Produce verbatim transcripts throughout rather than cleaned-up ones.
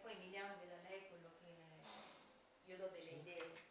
poi Emiliano veda lei quello che io do delle Sì. idee.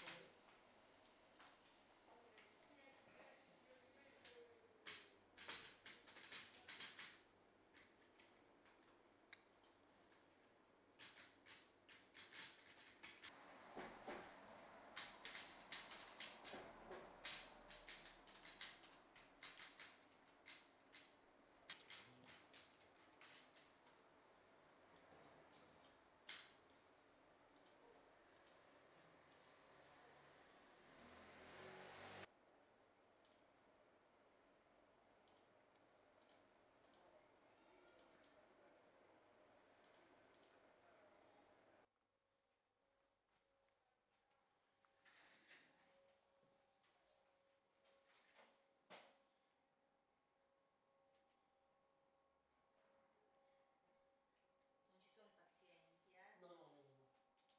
Non ci sono pazienti, eh? No, no, no, no.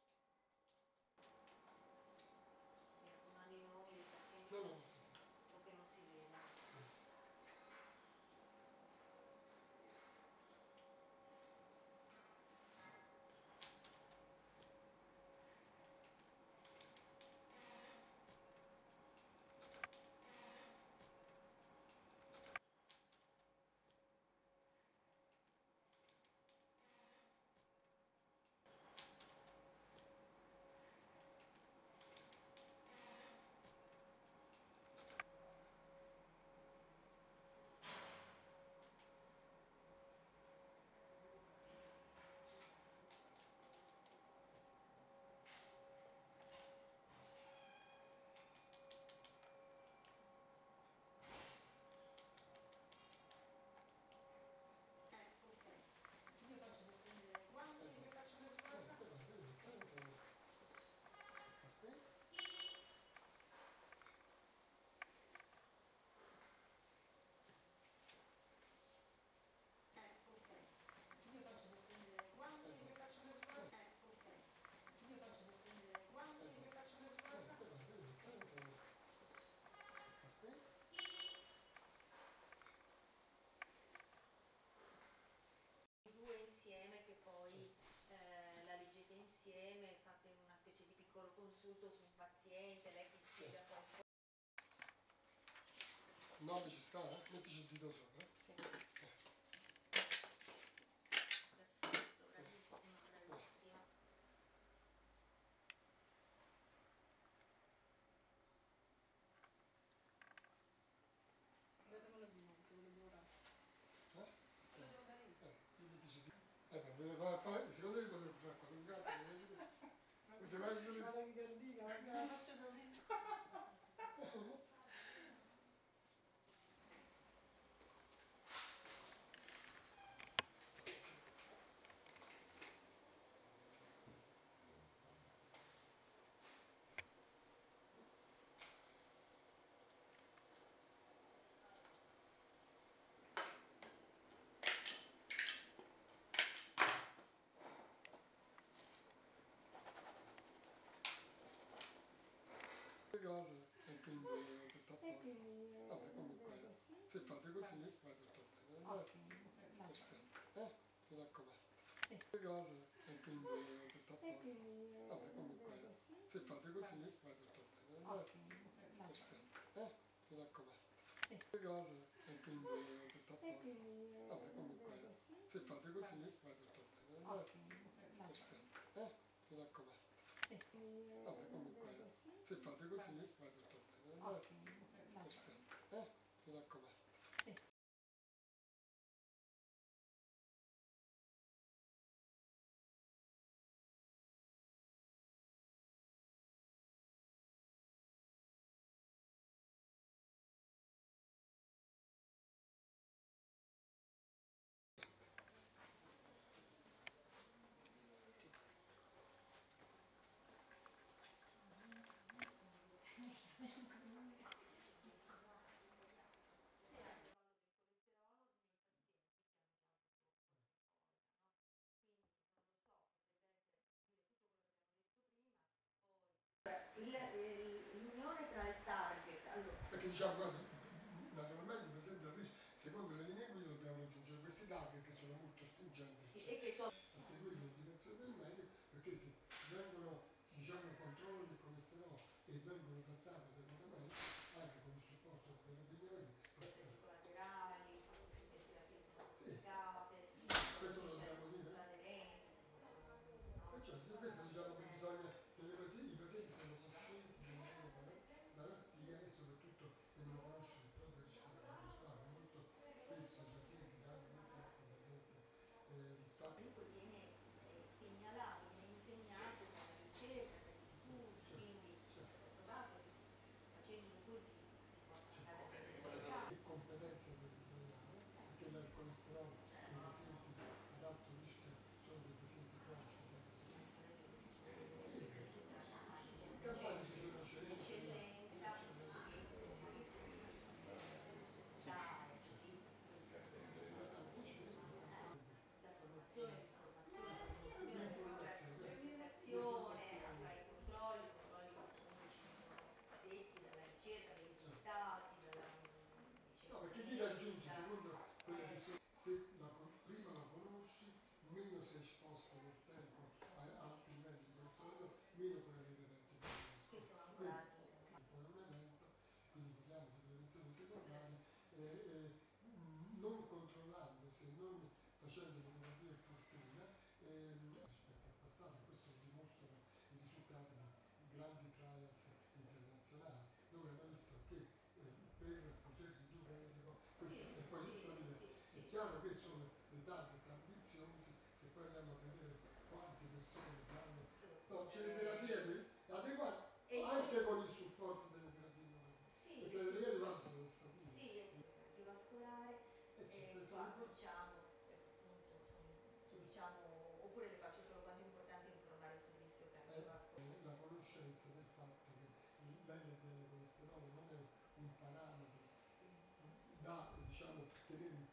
Mi raccomando i nomi dei pazienti No, no, no, sì, sì. o che non si veda. Sì. Ecco qui. Io faccio vedere quando io faccio vedere qua. Qui. Ecco qui. Io faccio vedere quando io faccio vedere qua. Ecco qui. Io faccio vedere quando io faccio vedere qua. Qui. I due insieme che poi eh, la leggete insieme, fate una specie di piccolo consulto su un paziente, lei ti spiega qualcosa. nove ci sta, eh? Mettici il dito sopra. Sì. Perfetto, bravissima, bravissima. Datemelo di nuovo, che lo devo dare. Eh? Lo devo dare io. Eh, io mettici il dito. Eh beh, me ne fa fare, secondo me cosa fare con un gatto? Poteva essere... Guarda che cardina, guarda la faccia da me. cose e quindi è tutto a E posto. quindi eh, Vabbè, comunque così. se fate così Vabbè. va tutto bene. Ok, Dai. va bene. Perfetto, eh? Mi raccomando. Sì. Le cose e quindi è tutto a E posto. quindi eh, Vabbè, comunque così. se fate così Vabbè. va tutto bene. Ok, Dai. va bene. Perfetto, eh? Mi raccomando. Sì. Le cose e quindi è tutto a E posto. quindi eh, Vabbè, comunque così. se fate così Vabbè. va tutto bene. Ok, Dai. va bene. Perfetto, eh? Mi raccomando. Sì. Quindi eh, Vabbè, comunque così. se fate così Vabbè. va tutto bene. Ok, Dai. va bene. Perfetto, eh? Mi raccomando. Sì. Sì, anche il controllo del colesterolo nei pazienti che hanno già avuto problemi cordonali, no? Quindi non lo so, potrebbe essere dire tutto quello che abbiamo detto prima, poi il- l'unione tra il target, allora, Perché diciamo, guarda, naturalmente presente a rischio, secondo le linee guida dobbiamo raggiungere questi target che sono molto stringenti, sì, e che tu a seguire l'indicazione del vengono trattate adeguatamente anche con il supporto delle terapie mediche. Le effetti collaterali, il fatto che le terapie sono Sì, complicate, questo lo c'è dobbiamo dire. l'aderenza, insomma, no? E cioè, questo diciamo che bisogna che le pazienti, i pazienti siano coscienti della loro mala- malattia e soprattutto devono conoscere il proprio rischio cardiovascolare. Molto spesso i pazienti danno per fatto, per esempio, eh, il fatto. Comunque viene eh, segnalato, viene insegnato dalla ricerca, dagli studi, Certo, quindi certo, è provato che facendo così si portano a casa certo. dei risultati. E competenza territoriale, perché il colesterolo dei pazienti ad alto rischio sono dei pazienti cronici. Sì, in Campania ci sono scelte. Eccellenza, che insomma risulta da e quindi questo. La formazione, l'informazione, la formazione, l'educazione, a fare i controlli, i controlli che comunque ci vengono detti dalla ricerca, dai risultati, dalla No, perché chi diciamo, raggiunge, secondo quelle che eh, sono, se la, con- prima la conosci, meno sei esposto nel tempo a, a altri livelli di colesterolo, meno puoi avere eventi che cardiovascolari. sono Quindi, ancora poi è un evento, quindi parliamo di prevenzione secondaria, e, e, mh, non controllando, se non facendo le terapie opportune, ehm, rispetto al passato, questo lo dimostrano i risultati di grandi trials internazionali, dove hanno visto che eh, per poter ridurre dico, questo, sì, e poi sì, stabilire. sì, È sì, chiaro che sono dei target ambiziosi, se poi andiamo a vedere quante persone che hanno. No, c'è le terapie adeguate e anche con il supporto delle terapie innovative. sì, Perché sì, le terapie sì, innovative sono le statine. sì, cardiovascolare, E c'è e questo qua supporto. diciamo, ecco, appunto, sono, diciamo, oppure le faccio solo quanto è importante informare sul rischio cardiovascolare. Eh, la conoscenza del fatto che l'L D L colesterolo non è un parametro da diciamo, tenere in